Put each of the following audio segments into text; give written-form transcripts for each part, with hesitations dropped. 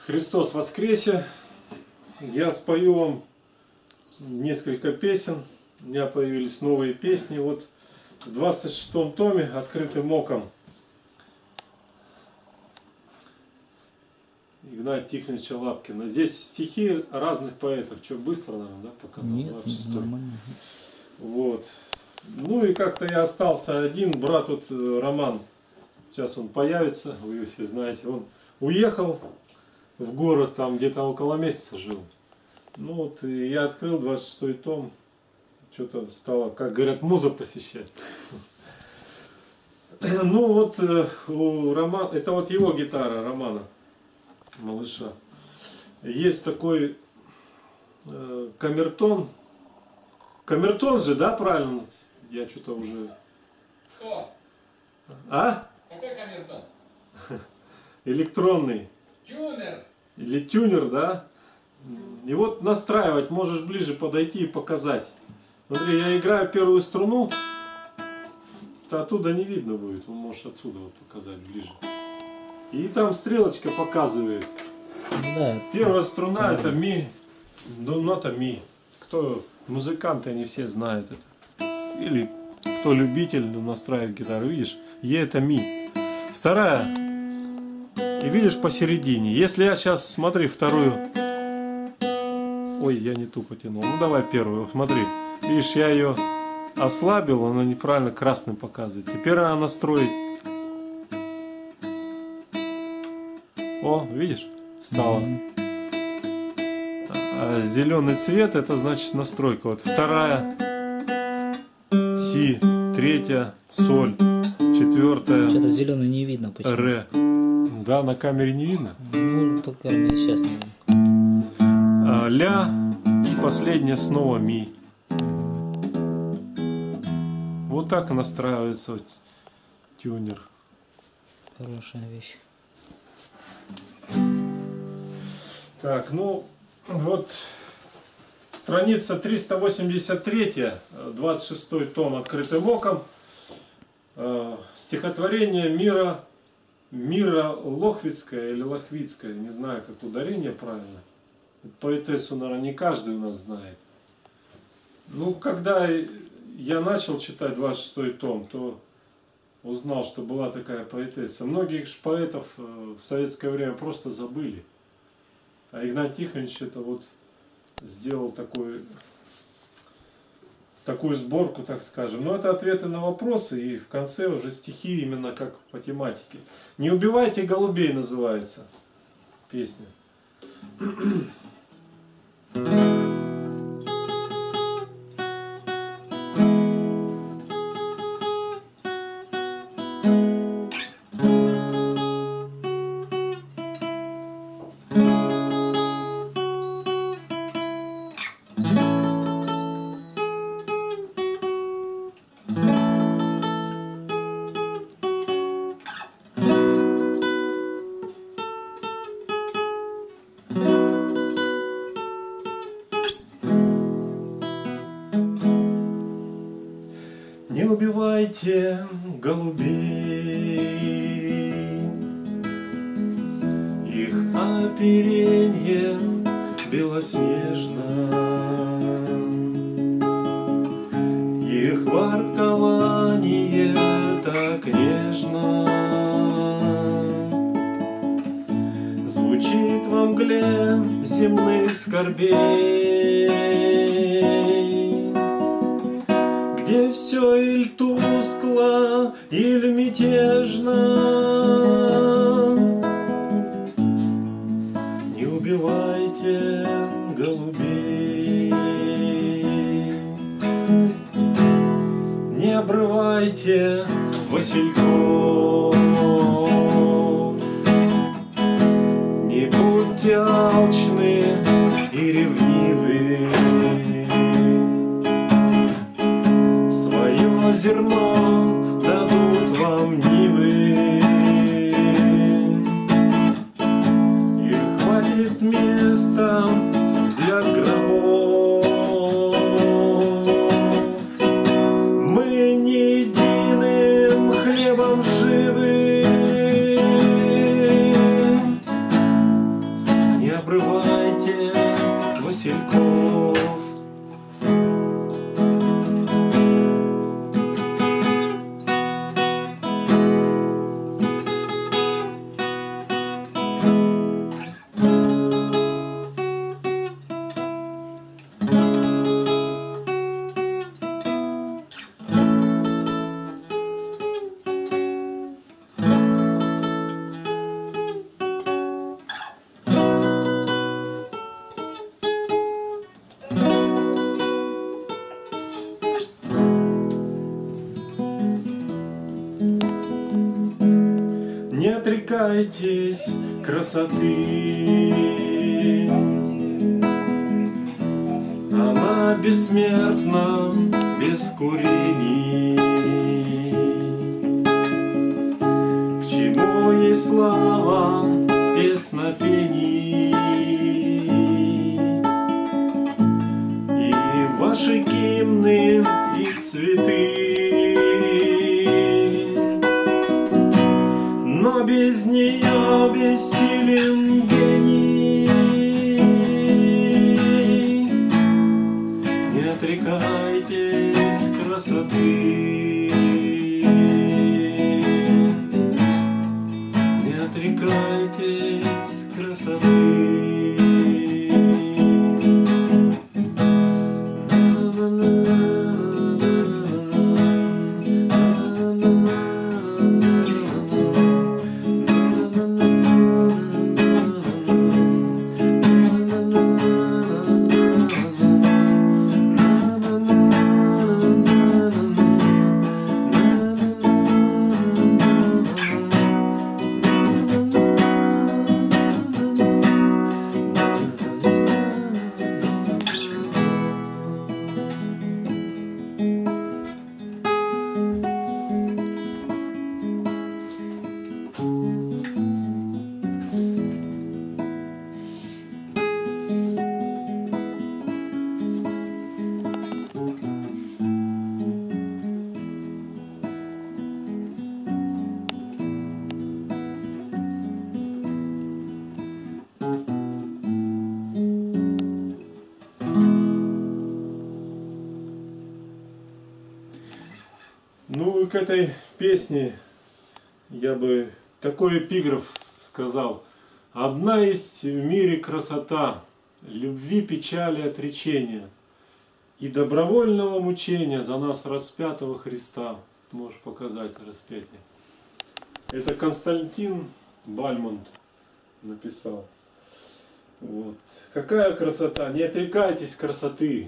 Христос воскресе! Я спою вам несколько песен. У меня появились новые песни. Вот в 26-м томе «Открытым оком» Игнатия Тихоновича Лапкина. Здесь стихи разных поэтов. Что, быстро, наверное, да, показал? Нет, 26-й. нормально. Вот. Ну и как-то я остался один. Брат вот Роман, сейчас он появится, вы его все знаете. Он уехал в город, там где-то около месяца жил. Ну вот и я открыл 26-й том. Что-то стало, как говорят, муза посещать. Ну вот у Романа, это вот его гитара, Романа Малыша. Есть такой камертон. Камертон же, да, правильно? Я что-то уже... Что? А? Какой камертон? Электронный. Тюнер. Или тюнер, да? И вот настраивать можешь ближе подойти и показать. Смотри, я играю первую струну, то оттуда не видно будет. Он может отсюда вот показать ближе. И там стрелочка показывает. Да. Первая струна это ми, нота ми. Кто музыканты, они все знают это. Или кто любитель настраивает гитару, видишь, е это ми. Вторая. И видишь посередине. Если я сейчас, смотри, вторую. Ой, я не ту потянул. Ну давай первую, смотри. Видишь, я ее ослабил, она неправильно красным показывает. Теперь она настроить. О, видишь, стало. А зеленый цвет это значит настройка. Вот вторая си, третья соль, четвертая Что-то зеленый не видно почему. ре. Да, на камере не видно. Ну, по крайней мере, сейчас не видно. Ля и последняя снова ми. Вот так настраивается тюнер. Хорошая вещь. Так, ну вот страница 383, 26 том «Открытым оком». Стихотворение Мира Лохвицкая или Лохвицкая, не знаю, как ударение правильно. Поэтессу, наверное, не каждый у нас знает. Ну, когда я начал читать 26-й том, то узнал, что была такая поэтесса. Многих поэтов в советское время просто забыли. А Игнатий Тихонович это вот сделал такую сборку, так скажем. Но это ответы на вопросы, и в конце уже стихи именно как по тематике. «Не убивайте голубей» называется песня. Не убивайте голубей, их оперенье белоснежно, их воркование так нежно звучит во мгле земных скорбей, где все иль тускло, или мятежно. Не убивайте голубей, не обрывайте васильков, не будьте алчны и ревнивы. Зерно дадут вам нивы, и хватит места для гробов. Мы не единым хлебом живы, обрывайте васильков. Не отрекайтесь красоты, она бессмертна, без курений. К чему ей слава песнопений и ваши гимны и цветы? Но без нее бессилен гений. Не отрекайтесь красоты, не отрекайтесь красоты. Ну и к этой песне я бы такой эпиграф сказал. Одна есть в мире красота, любви, печали, отречения и добровольного мучения за нас распятого Христа. Можешь показать распятие. Это Константин Бальмонт написал. Вот. Какая красота! Не отрекайтесь красоты!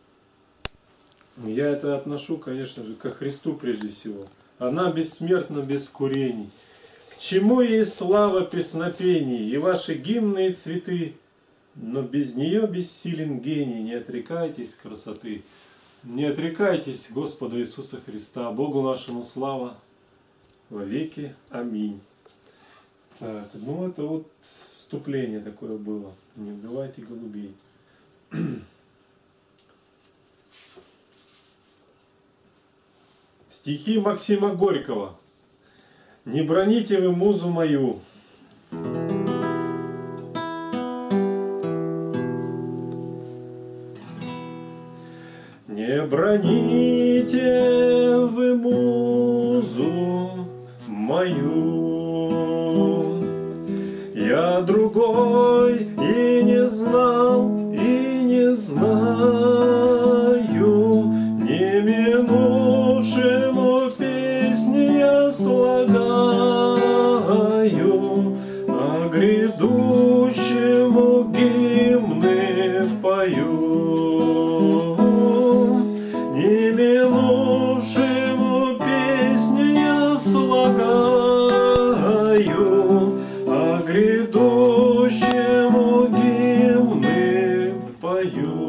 Я это отношу, конечно же, ко Христу прежде всего. Она бессмертна без курений. К чему ей слава песнопений и ваши гимны и цветы? Но без нее бессилен гений. Не отрекайтесь красоты. Не отрекайтесь Господа Иисуса Христа. Богу нашему слава во веки. Аминь. Так, ну это вот вступление такое было. Не убивайте голубей. Стихи Максима Горького. Не броните вы музу мою. Не броните вы музу мою. Я другой и не знал, и не знаю, не минувшему песни я слагаю, а грядущему гимны пою. Не минувшему песни я слагаю, а грядущему гимны пою.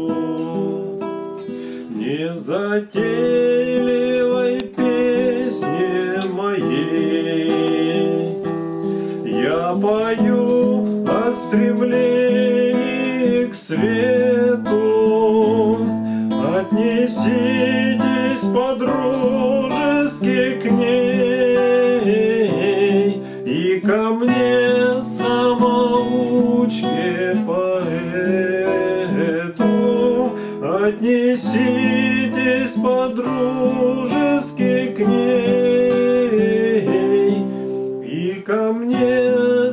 Не в затейливой песне моей я пою о стремлении к свету. Отнеситесь по-дружески к ней и ко мне самому. самоучке поэту, отнеситесь по-дружески к ней и ко мне,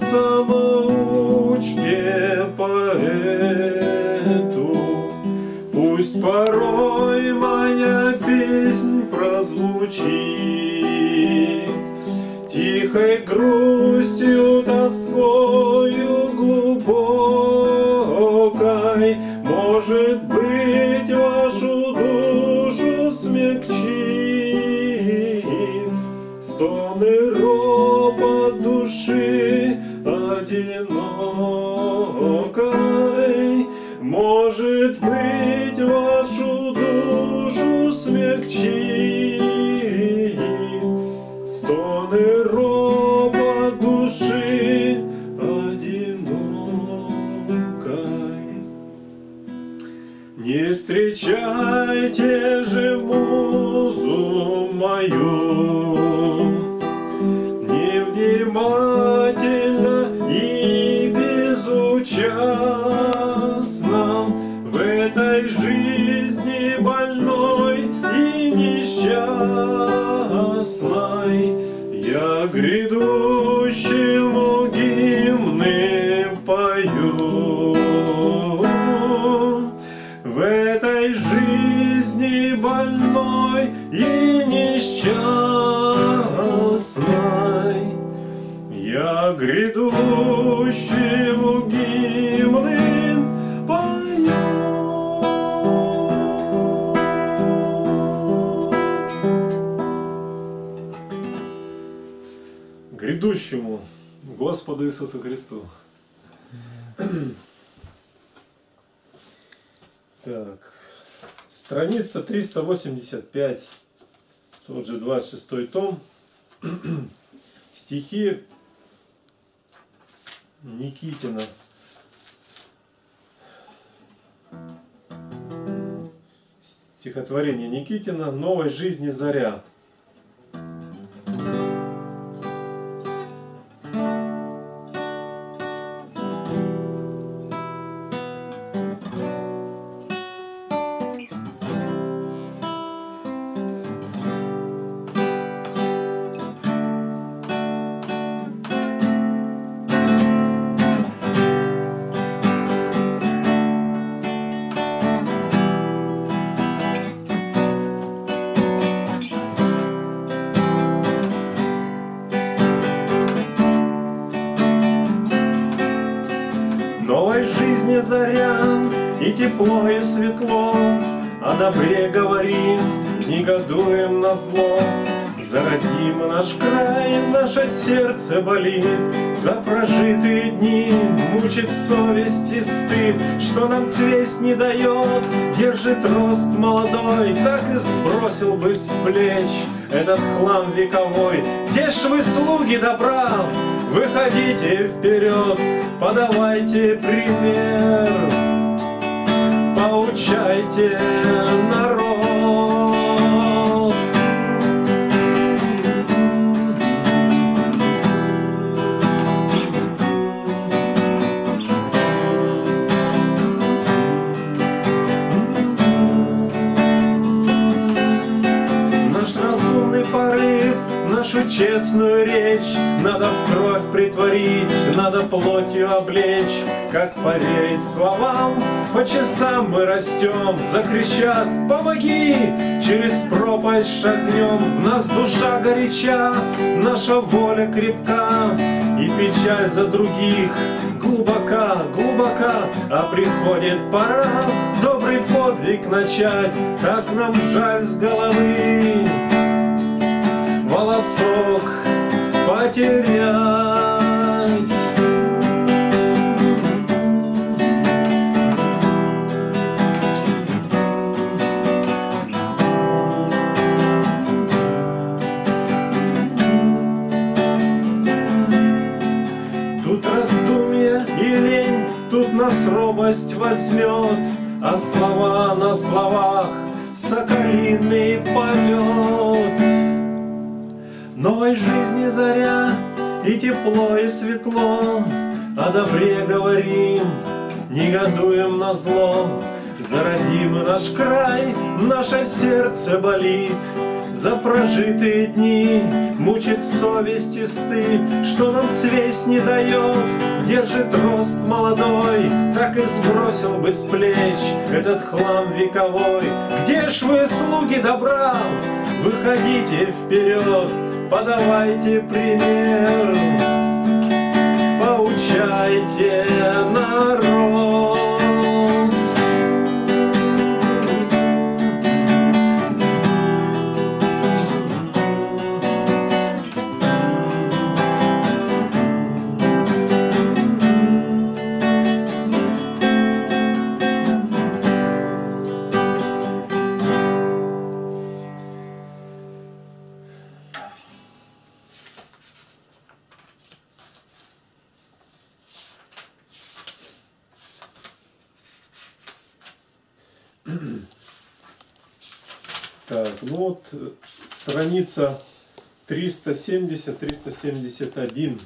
самоучке поэту. Пусть порой моя песнь прозвучит тихой грустью, тоскою глубокой, может быть, вашу душу смягчит стоны ропот души одинокой, может быть, вашу душу смягчит стоны ропот души одинокой. Не встречайте же музу мою невнимательно и безучастно в этой жизни больной и несчастной. Я грядущему гимны пою. В этой жизни больной и несчастной я грядущему гимны пою. Грядущему Господу Иисусу Христу. Так, страница 385, тот же 26 том, стихи Никитина. Стихотворение Никитина «Новой жизни заря». Новой жизни заря, и тепло, и светло, о добре говорим, негодуем на зло. Зародим наш край, наше сердце болит, за прожитые дни мучит совесть и стыд, что нам цвесть не дает, держит рост молодой, так и сбросил бы с плеч этот хлам вековой. Где ж вы, слуги добра, выходите вперед, подавайте пример, поучайте народ. Наш разумный порыв, нашу честную речь надо в кровь притворить, надо плотью облечь. Как поверить словам? По часам мы растем, закричат «Помоги!» Через пропасть шагнем, в нас душа горяча, наша воля крепка, и печаль за других глубока, глубока. А приходит пора добрый подвиг начать, как нам жаль с головы волосок потерять. Тут раздумье и лень, тут нас робость возьмет, а слова на словах соколиный полет. Новой жизни заря, и тепло, и светло, о добре говорим, негодуем на зло. За родимый наш край наше сердце болит, за прожитые дни мучит совесть и стыд, что нам цвесть не дает, держит рост молодой. Так и сбросил бы с плеч этот хлам вековой. Где ж вы, слуги добра? Выходите вперед, подавайте пример, поучайте народ. Так, ну вот страница 370-371.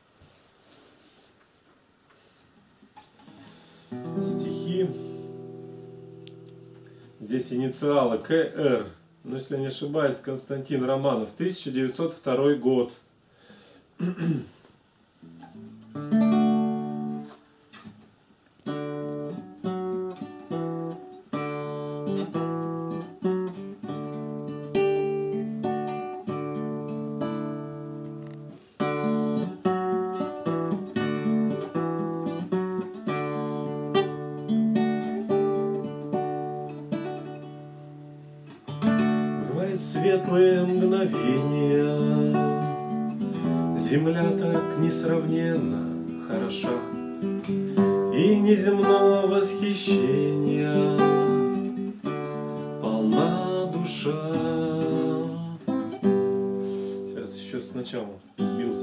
Стихи. Здесь инициалы КР. Но если я не ошибаюсь, Константин Романов. 1902 год. Светлые мгновения, земля так несравненно хороша, и неземного восхищения полна душа. Сейчас еще сначала сбился.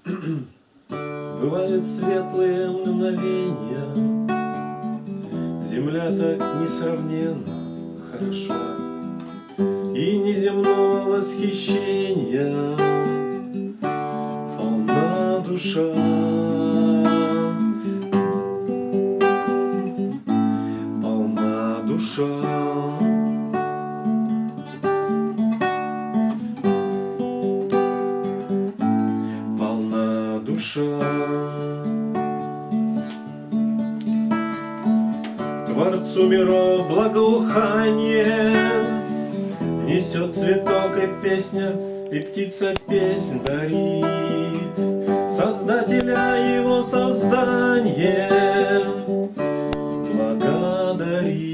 Бывают светлые мгновения, земля так несравненно хороша, и неземного восхищения полна душа. Полна душа. Полна душа. Творцу миров благоухание несет цветок и песня, и птица песнь дарит. Создателя его создание благодарит.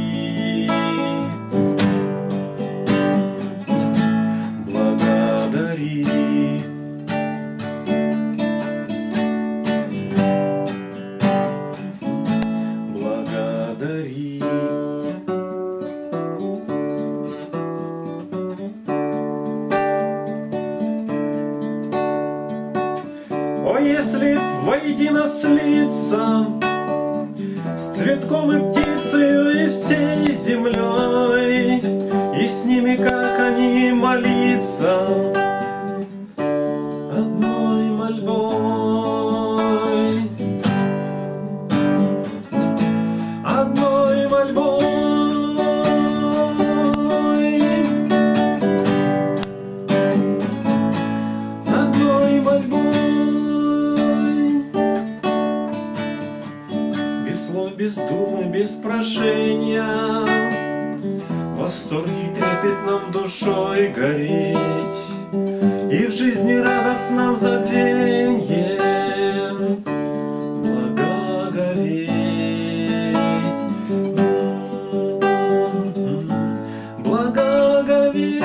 Благодарит. Благодарит. О, если б воедино слиться с цветком и птицею и всей землей, и с ними, как они, молиться одной мольбой, одной мольбой, одной мольбой. Без слов, без думы, без прошения, в восторге трепет нам душой гореть, и в жизни радостном забвенье благоговеть. Благоговеть.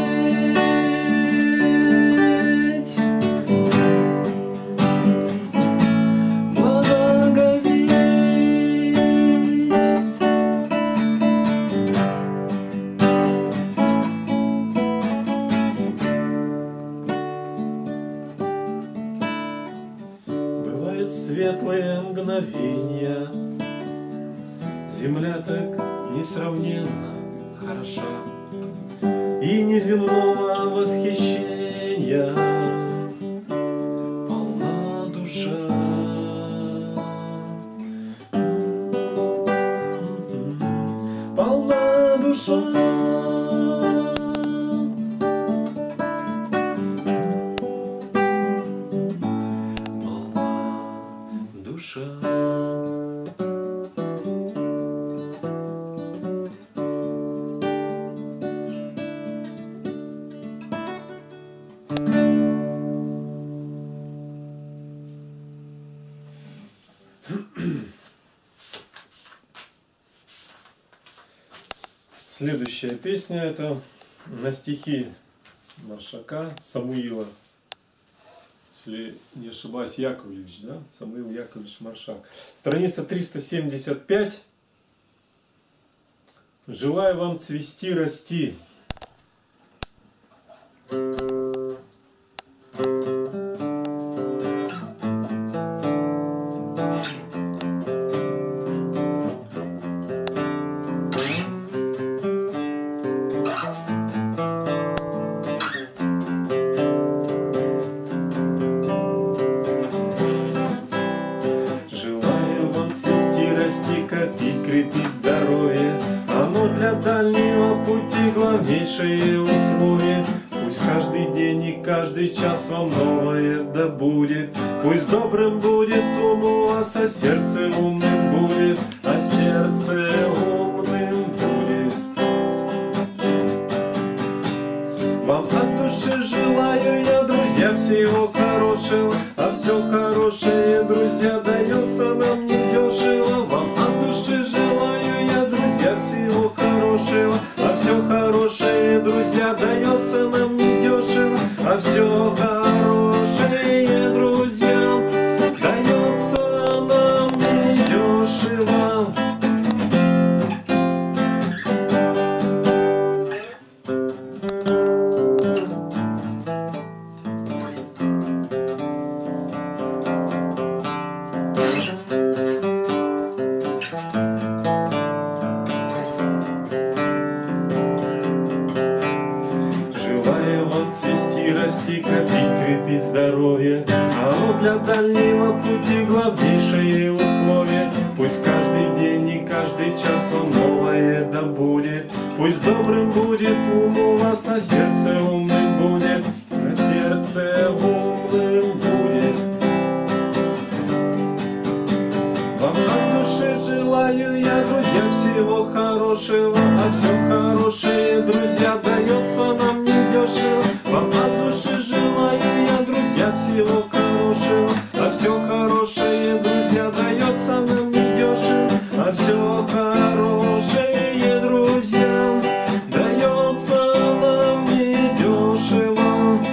Светлые мгновения, земля так несравненно хороша, и неземного восхищения полна душа. душа. Душа. Следующая песня — это на стихи Маршака Самуила, если не ошибаюсь, Яковлевич, да? Самуил Яковлевич Маршак. Страница 375. Желаю вам цвести, расти. Крепить здоровье, оно для дальнего пути главнейшее условие. Пусть каждый день и каждый час вам новое да будет. Пусть добрым будет ум у вас, а сердце умным будет, а сердце умным будет. Вам от души желаю я, друзья, всего хорошего, а все хорошее, друзья, дается нам недешево. Вам от души желаю я, друзья, всего хорошего, а все хорошее, друзья, дается нам недешево, а все хорошее, друзья, дается нам недешево. Расти, копить, крепить здоровье, оно для дальнего пути главнейшее условие. Пусть каждый день и каждый час вам новое да будет. Пусть добрым будет ум у вас, а сердце умным будет, а сердце умным будет. Вам от души желаю я, друзья, всего хорошего, а все хорошее, друзья, дается нам недешево. Вам от души желаю я, друзья, всего хорошего, а все хорошее, друзья, дается нам недешево, а все хорошее, друзья, дается нам недешево.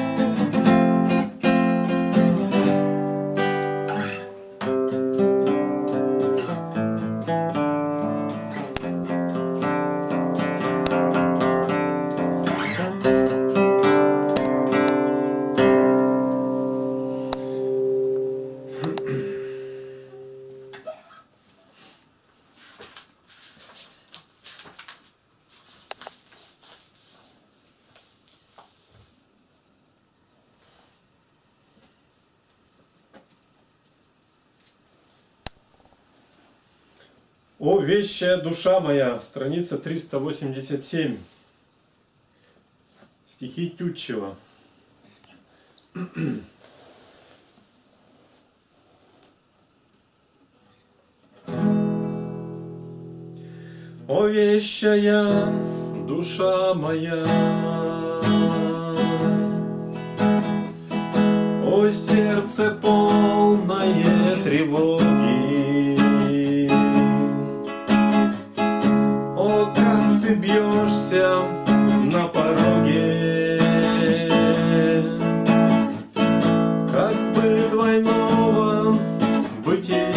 О, вещая душа моя, страница 387, стихи Тютчева. О, вещая душа моя, о, сердце полное тревоги, о, как ты бьешься на пороге, как бы двойного бытия.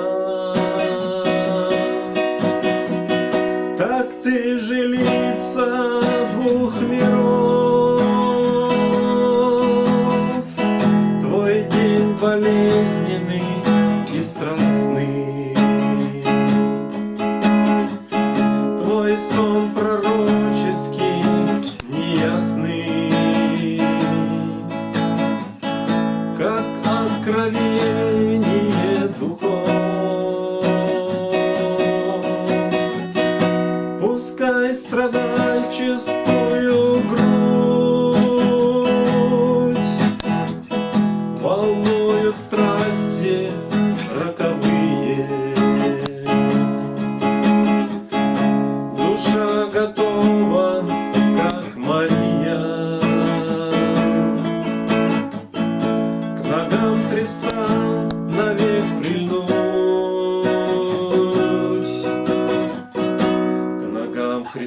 Так ты жилица двух миров, твой день болезненный и страстный.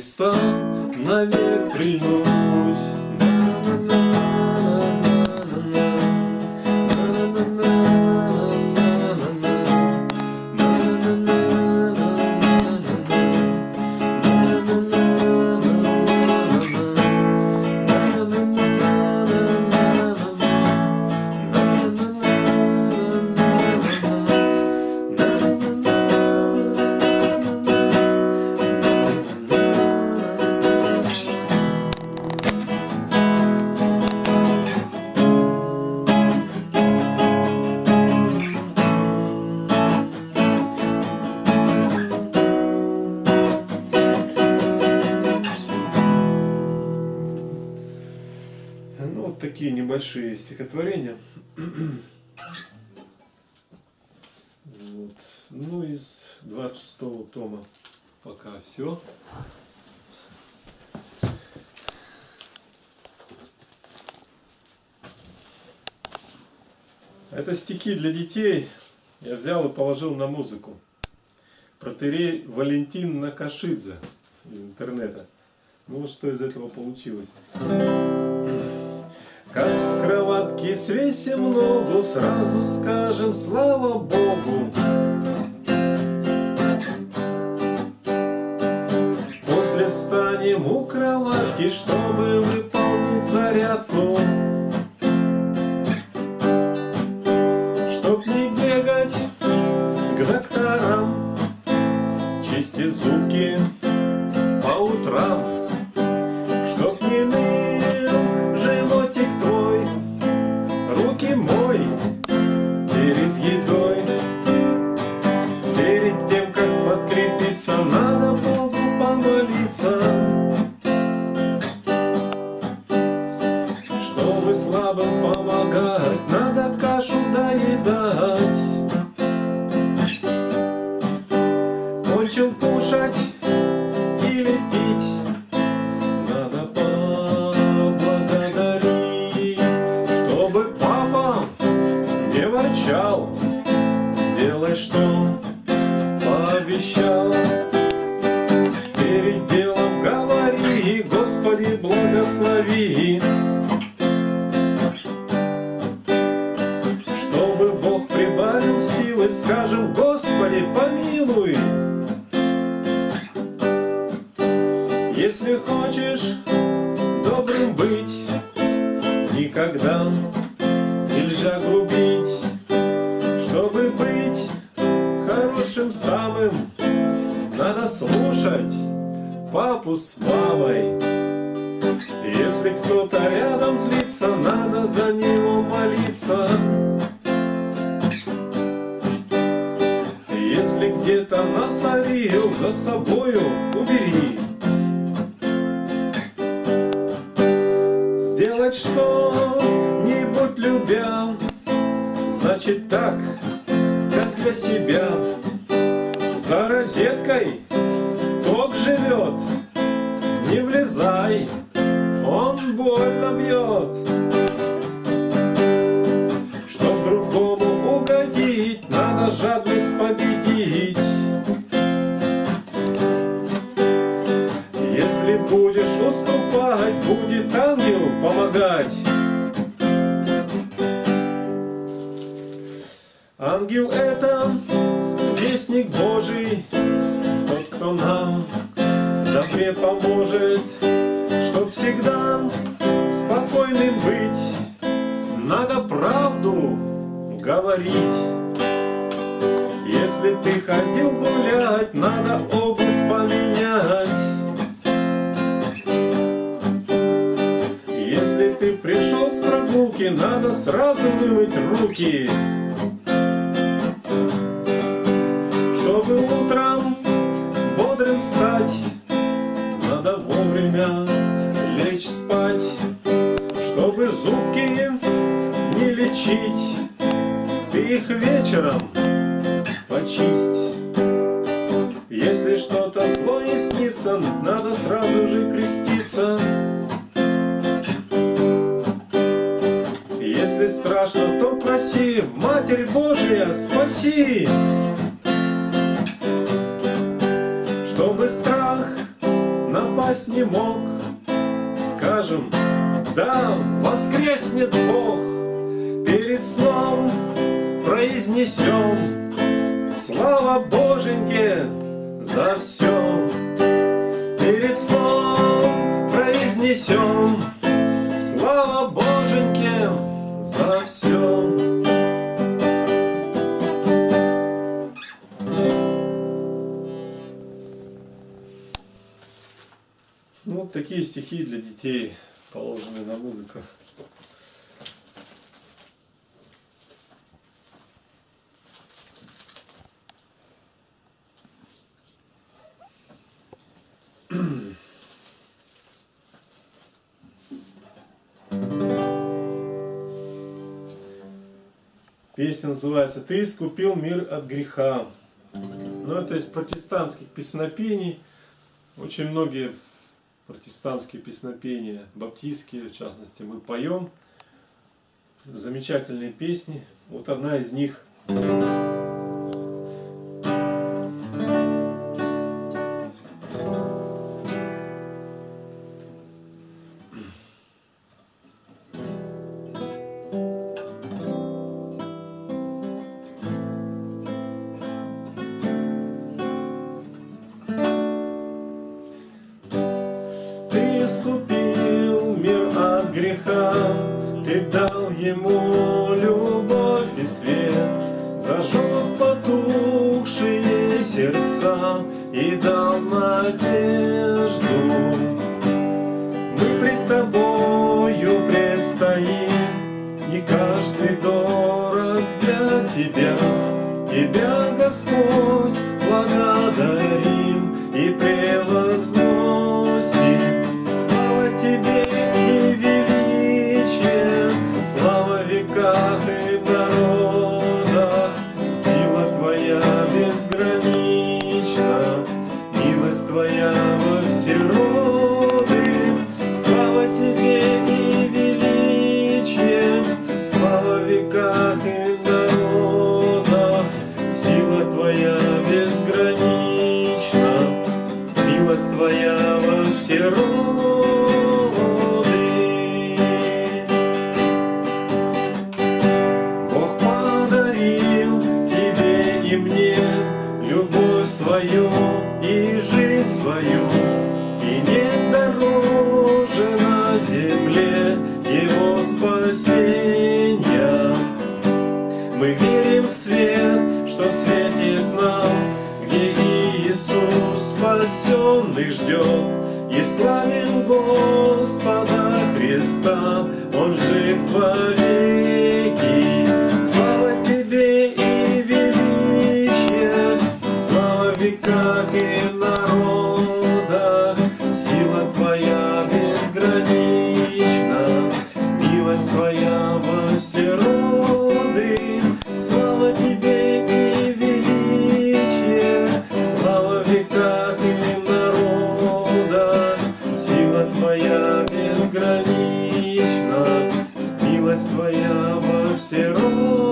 Христа навек клянусь. Ну, вот такие небольшие стихотворения. Вот. Ну, из 26-го тома пока все. Это стихи для детей я взял и положил на музыку. Протоиерей Валентин Накашидзе из интернета. Ну вот что из этого получилось. Как с кроватки свесим ногу, сразу скажем слава Богу. После встанем у кроватки, чтобы выполнить зарядку. Чтоб не бегать к докторам, чистить зубки по утрам. Чтоб не ныл животик твой, руки мой перед едой. Перед тем, как подкрепиться, надо Богу помолиться. Чтобы слабым помогать, надо кашу доедать. Кончил кушать или пить, надо поблагодарить. Чтобы папа не ворчал, сделай, что пообещал. Перед делом говори, Господи, благослови. Чтобы Бог прибавил силы, скажем, Господи, помилуй. Если хочешь добрым быть, никогда нельзя грубить. Чтобы быть хорошим самым, надо слушать папу с мамой. Если кто-то рядом злится, надо за него молиться. Если где-то насорил, за собою убери. Сделать что-нибудь любя, значит так, как для себя. За розеткой ток живет, не влезай, он больно бьет. Чтоб другому угодить, надо жадность победить. Если будешь уступать, будет ангел помогать. Ангел — это вестник Божий, тот, кто нам в добре поможет. Чтоб всегда спокойным быть, надо правду говорить. Если ты ходил гулять, надо обувь поменять. Если ты пришел с прогулки, надо сразу вымыть руки. Чтобы утром бодрым встать, надо вовремя лечь спать. Чтобы зубки не лечить, ты их вечером почисть. Если что-то злое снится, надо сразу же креститься. Если страшно, то проси, Матерь Божия, спаси. Чтобы страх напал упасть не мог. Скажем, да, воскреснет Бог. Перед сном произнесем слава Боженьке за все. Перед сном произнесем слава Боженьке за все. Ну, вот такие стихи для детей, положенные на музыку. Песня называется «Ты искупил мир от греха». Но это из протестантских песнопений. Очень многие протестантские песнопения, баптистские в частности, мы поем. Замечательные песни. Вот одна из них. Искупил мир от греха, Ты дал ему любовь и свет, зажег потухшие сердца и дал надежду. Мы пред Тобою предстоим, не каждый дорог для Тебя. Тебя, Господь, благодарим и превозносим. Тебе и величие, слава в веках и народах. Сила Твоя безгранична, милость Твоя во все роды. Слава Тебе и величие, слава в веках и народах. Сила Твоя безгранична, милость Твоя во все роды. Свою и жизнь свою, и нет дороже на земле Его спасения. Мы верим в свет, что светит нам, где Иисус спасенный ждет, и славим Господа Христа, Он жив вовеки. Слава Тебе и величие, в веках и народах. Сила Твоя безгранична, милость Твоя во все роды. Слава Тебе и величие, слава в веках и народах. Сила Твоя безгранична, милость Твоя во все роды.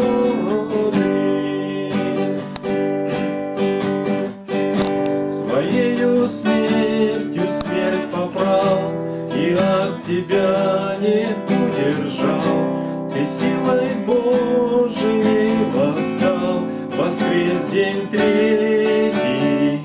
Своею смертью смерть попрал и от Тебя не удержал. Ты силой Божией восстал, воскрес день третий.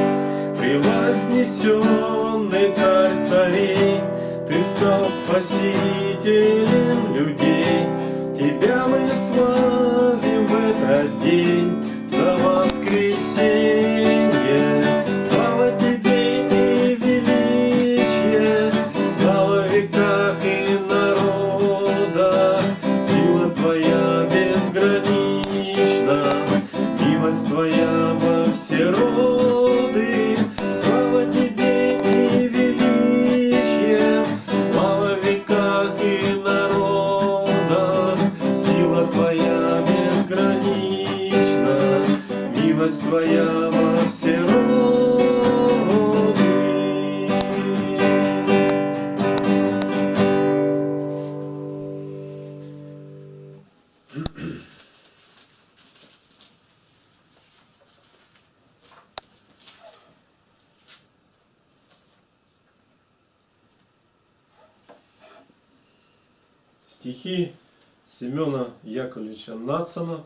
Превознесенный Царь царей, Ты стал спасителем людей. Тебя мы славим в этот день за воскресенье. Слава Тебе и величие, слава в веках и народах. Сила Твоя безгранична, милость Твоя во все роды. Слава Тебе и величие, слава в веках и народах. Сила Твоя безгранична, милость Твоя во все роды. Стихи Семена Яковлевича Надсона.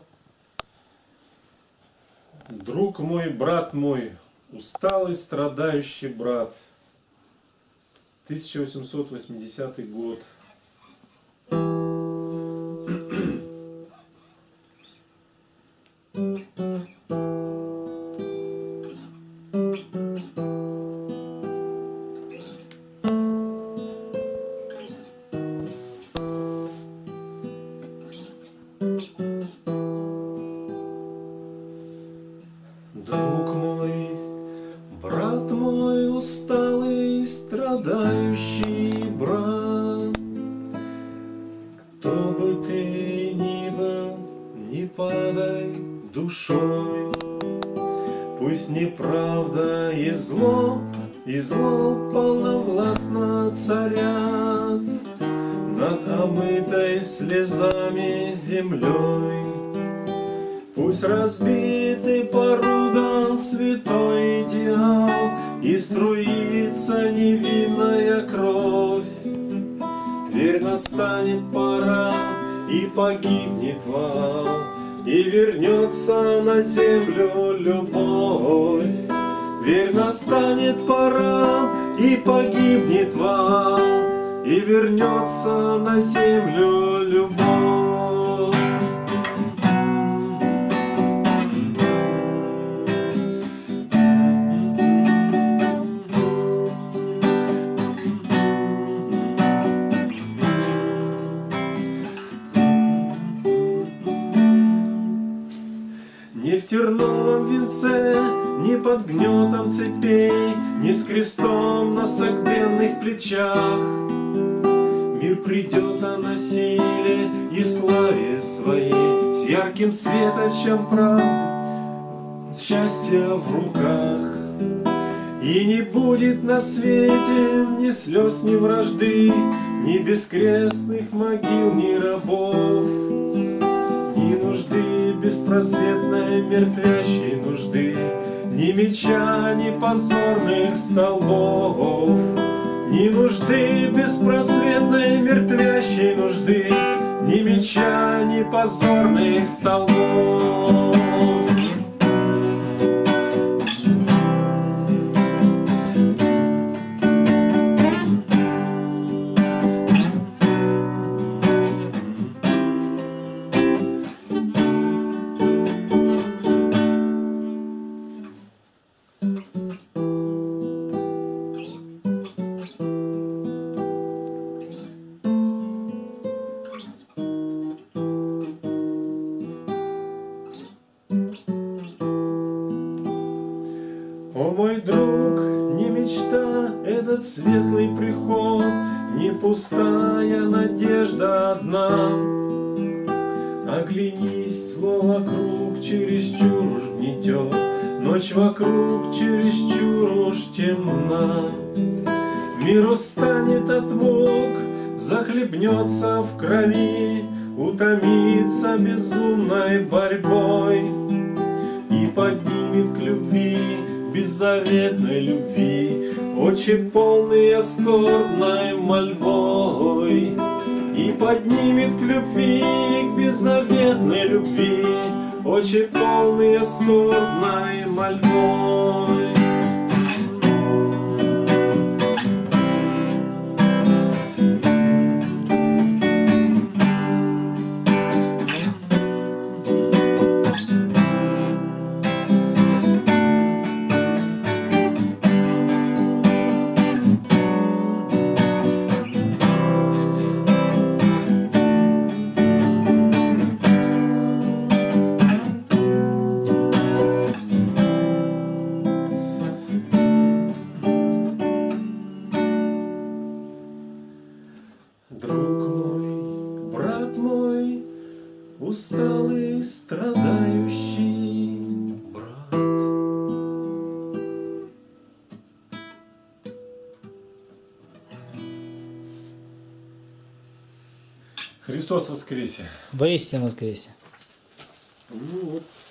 Друг мой, брат мой, усталый, страдающий брат. 1880 год. Друг мой, брат мой, усталый, страдающий брат, кто бы ты ни был, не падай душой. Пусть неправда и зло полновластно царят над омытой слезами землей. Пусть разбитый порудом святой идеал и струится невинная кровь. Верь, настанет пора, и погибнет вал, и вернется на землю любовь. Верь, настанет пора, и погибнет вал, и вернется на землю любовь. Не в терновом венце, не под гнетом цепей, не с крестом на согбенных плечах. Мир придет о насилии и славе своей, с ярким светочем правды, счастья в руках. И не будет на свете ни слез, ни вражды, ни бескрестных могил, ни рабов, ни нужды беспросветной мертвящей нужды, ни меча, ни позорных столбов, ни нужды беспросветной мертвящей нужды, ни меча, ни позорных столбов. О, мой друг, не мечта этот светлый приход, не пустая надежда одна. Оглянись, зло вокруг чересчур уж гнетет, ночь вокруг чересчур уж темна. Мир устанет от мук, захлебнется в крови, утомится безумной борьбой и поднимет к любви, беззаветной любви, очи полные скорбной мольбой. И поднимет к любви, к беззаветной любви, очи полные скорбной мольбой. Друг мой, брат мой, усталый, страдающий брат. Христос воскресе! Воистину воскресе! Ну вот.